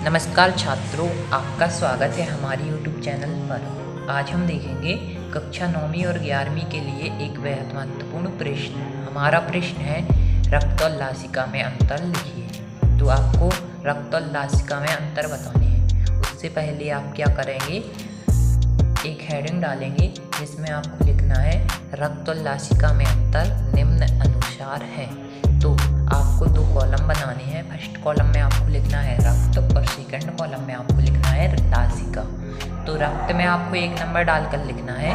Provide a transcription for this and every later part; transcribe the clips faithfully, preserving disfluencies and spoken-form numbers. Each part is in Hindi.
नमस्कार छात्रों, आपका स्वागत है हमारी यूट्यूब चैनल पर। आज हम देखेंगे कक्षा नौवीं और ग्यारहवीं के लिए एक बेहद महत्वपूर्ण प्रश्न। हमारा प्रश्न है रक्त और लासिका में अंतर लिखिए। तो आपको रक्त और लासिका में अंतर बताने हैं। उससे पहले आप क्या करेंगे, एक हेडिंग डालेंगे जिसमें आपको लिखना है रक्त और लासिका में अंतर निम्न अनुसार है। तो आपको दो कॉलम बनाने हैं। फर्स्ट कॉलम में आपको लिखना है रक्त और सेकंड कॉलम में आपको लिखना है लासिका। तो रक्त में आपको एक नंबर डालकर लिखना है,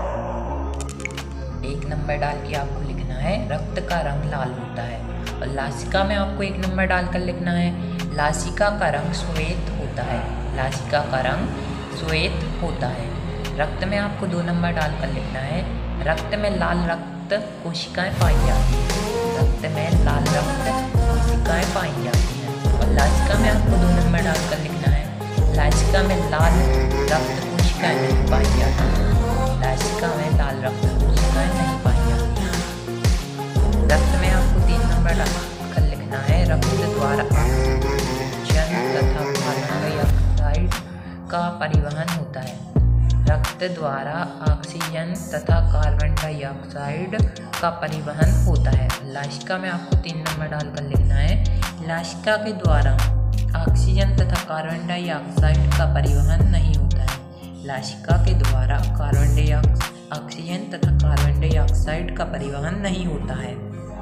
एक नंबर डाल के आपको लिखना है रक्त का रंग लाल होता है। और लासिका में आपको एक नंबर डालकर लिखना है लासिका का रंग श्वेत होता है। लासिका का रंग श्वेत होता है। रक्त में आपको दो नंबर डालकर लिखना है रक्त में लाल रक्त कोशिकाएं पाई जाती हैं। रक्त में लाल रक्त कोशिकाएं पाई जाती हैं। और लासिका में आपको दो नंबर डालकर लिखना है लासिका में लाल रक्त कोशिकाएं नहीं पाई जाती हैं। लासिका में लाल रक्त कोशिकाएं नहीं पाई जाती हैं। रक्त में आपको तीन नंबर डालकर लिखना है रक्त द्वारा ऑक्सीजन तथा कार्बन डाइऑक्साइड का परिवहन होता है। रक्त द्वारा ऑक्सीजन तथा कार्बन डाइऑक्साइड का परिवहन होता है। लासिका में आपको तीन नंबर डालकर लिखना है लासिका के द्वारा ऑक्सीजन तथा कार्बन डाइऑक्साइड का परिवहन नहीं होता है। लासिका के द्वारा कार्बन डाइऑक्साइड ऑक्सीजन तथा कार्बन डाइऑक्साइड का परिवहन नहीं होता है।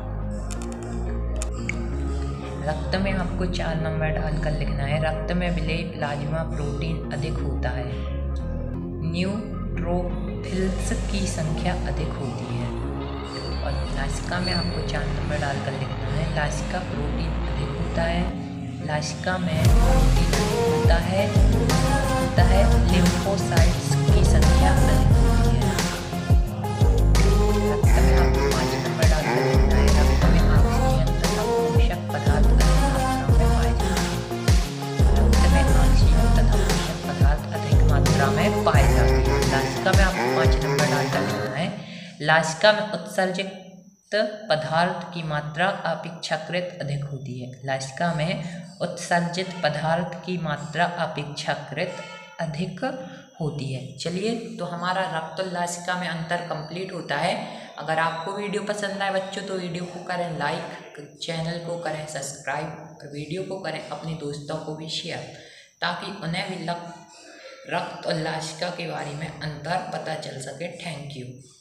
रक्त में आपको चार नंबर डालकर लिखना है रक्त में विलेय प्लाज्मा प्रोटीन अधिक होता है। न्यूट्रोफिल्स की संख्या अधिक होती है। और लासिका में आपको चार नंबर डालकर लिखना है लासिका प्रोटीन अधिक होता है। लासिका में प्रोटीन अधिक होता है होता है लिम्फोसाइट्स की संख्या अधिक होती है। रक्त में आपको पाँच नंबर डालकर लिखना है रक्त में ऑक्सीजन तथा पोषक पदार्थ अधिक मात्रा में पाए जाते हैं। रक्त में ऑक्सीजन तथा पोषक पदार्थ अधिक मात्रा में पाए जाते हैं। लासिका में आपको पाँच नंबर डालकर लिखना है लासिका में उत्सर्जित पदार्थ की मात्रा अपेक्षाकृत अधिक होती है। लासिका में उत्सर्जित पदार्थ की मात्रा अपेक्षाकृत अधिक होती है। चलिए, तो हमारा रक्त और लासिका में अंतर कंप्लीट होता है। अगर आपको वीडियो पसंद आए बच्चों तो वीडियो को करें लाइक, चैनल को करें सब्सक्राइब और वीडियो को करें अपने दोस्तों को भी शेयर, ताकि उन्हें भी रक्त और लासिका के बारे में अंतर पता चल सके। Thank you.